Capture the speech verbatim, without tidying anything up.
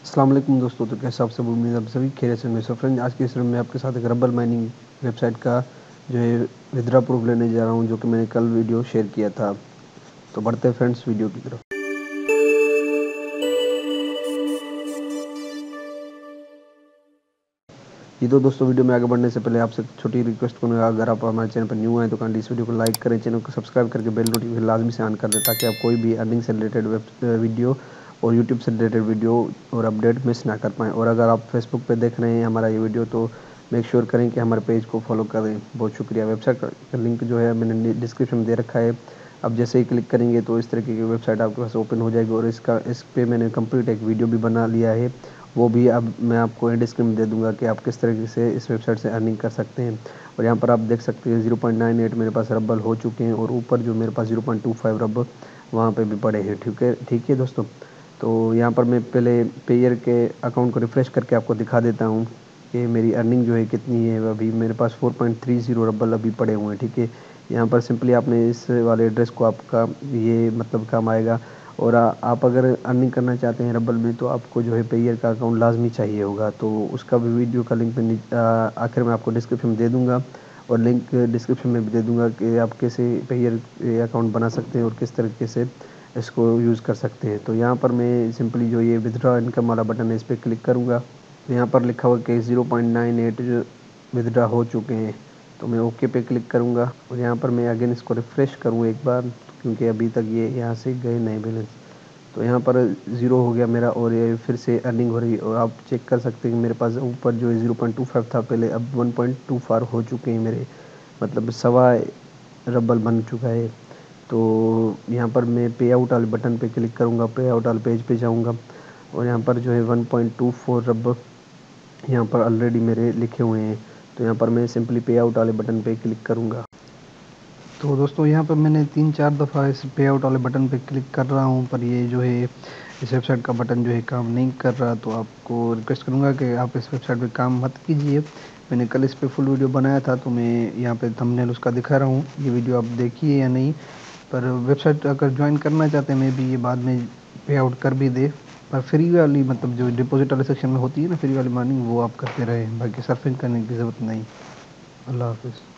अस्सलाम वालेकुम दोस्तों, तो कैसे आप सब, उम्मीद आप सभी खैरियत से होंगे। सो फ्रेंड, आज की इस वीडियो में आपके साथ एक रबल माइनिंग वेबसाइट का जो है विथड्रॉ प्रूफ लेने जा रहा हूं, जो कि मैंने कल वीडियो शेयर किया था। तो बढ़ते हैं फ्रेंड्स वीडियो की तरफ। ये तो दोस्तों, वीडियो में आगे बढ़ने से पहले आपसे छोटी रिक्वेस्ट करूँगा, अगर आप हमारे चैनल पर न्यू आए तो काइंडली इस वीडियो को लाइक करें, चैनल को सब्सक्राइब करके बेल नोटिफिकेशन लाजमी से ऑन कर दें, ताकि आप कोई भी अर्निंग से रिलेटेड वेब वीडियो और यूट्यूब से रिलेटेड वीडियो और अपडेट मिस ना कर पाएँ। और अगर आप फेसबुक पे देख रहे हैं हमारा ये वीडियो, तो मेक श्योर करें कि हमारे पेज को फॉलो करें। बहुत शुक्रिया। वेबसाइट का लिंक जो है मैंने डिस्क्रिप्शन में दे रखा है। अब जैसे ही क्लिक करेंगे तो इस तरीके की वेबसाइट आपके पास ओपन हो जाएगी, और इसका इस पर मैंने कंप्लीट एक वीडियो भी बना लिया है, वो भी अब मैं आपको डिस्क्रिप्शन में दे दूंगा कि आप किस तरीके से इस वेबसाइट से अर्निंग कर सकते हैं। और यहाँ पर आप देख सकते हैं ज़ीरो पॉइंट नाइन एट मेरे पास रबल हो चुके हैं, और ऊपर जो मेरे पास zero point two five ruble वहाँ पे भी पड़े हैं। ठीक है ठीक है दोस्तों, तो यहाँ पर मैं पहले पेयर के अकाउंट को रिफ़्रेश करके आपको दिखा देता हूँ कि मेरी अर्निंग जो है कितनी है। अभी मेरे पास four point three zero ruble अभी पड़े हुए हैं। ठीक है, यहाँ पर सिंपली आपने इस वाले एड्रेस को आपका ये मतलब काम आएगा। और आ, आप अगर अर्निंग करना चाहते हैं रबल में, तो आपको जो है पेयर का अकाउंट लाजमी चाहिए होगा। तो उसका भी वीडियो का लिंक मैं आखिर में आपको डिस्क्रिप्शन में दे दूंगा, और लिंक डिस्क्रिप्शन में भी दे दूंगा कि आप कैसे पेयर अकाउंट बना सकते हैं और किस तरीके से इसको यूज़ कर सकते हैं। तो यहाँ पर मैं सिंपली जो ये विथड्रॉ इनकम वाला बटन है, इस पर क्लिक करूँगा। तो यहाँ पर लिखा हुआ कि zero point nine eight withdraw हो चुके हैं, तो मैं ओके पे क्लिक करूँगा। और यहाँ पर मैं अगेन इसको रिफ़्रेश करूँ एक बार, क्योंकि अभी तक ये यहाँ से गए नहीं बैलेंस। तो यहाँ पर ज़ीरो हो गया मेरा, और ये फिर से अर्निंग हो रही है। और आप चेक कर सकते हैं कि मेरे पास ऊपर जो है ज़ीरो पॉइंट टू फाइव था पहले, अब वन पॉइंट टू फोर हो चुके हैं मेरे, मतलब सवा रबल बन चुका है। तो यहाँ पर मैं पे आउट वाले बटन पे क्लिक करूँगा, पे आउट वाले पेज पे जाऊँगा, और यहाँ पर जो है one point two four ruble यहाँ पर ऑलरेडी मेरे लिखे हुए हैं। तो यहाँ पर मैं सिंपली पे आउट वाले बटन पे क्लिक करूँगा। तो दोस्तों, यहाँ पर मैंने तीन चार दफ़ा इस पे आउट वाले बटन पे क्लिक कर रहा हूँ, पर ये जो है इस वेबसाइट का बटन जो है काम नहीं कर रहा। तो आपको रिक्वेस्ट करूँगा कि आप इस वेबसाइट पे काम मत कीजिए। मैंने कल इस पे फुल वीडियो बनाया था, तो मैं यहाँ पे थंबनेल उसका दिखा रहा हूँ। ये वीडियो आप देखिए या नहीं, पर वेबसाइट अगर ज्वाइन करना चाहते हैं, मैं भी ये बाद में पे आउट कर भी दे, पर फ्री वाली मतलब जो डिपॉजिट वाले सेक्शन में होती है ना, फ्री वाली मार्निंग, वो आप करते रहें, बाकी सर्फिंग करने की ज़रूरत नहीं। अल्लाह हाफिज़।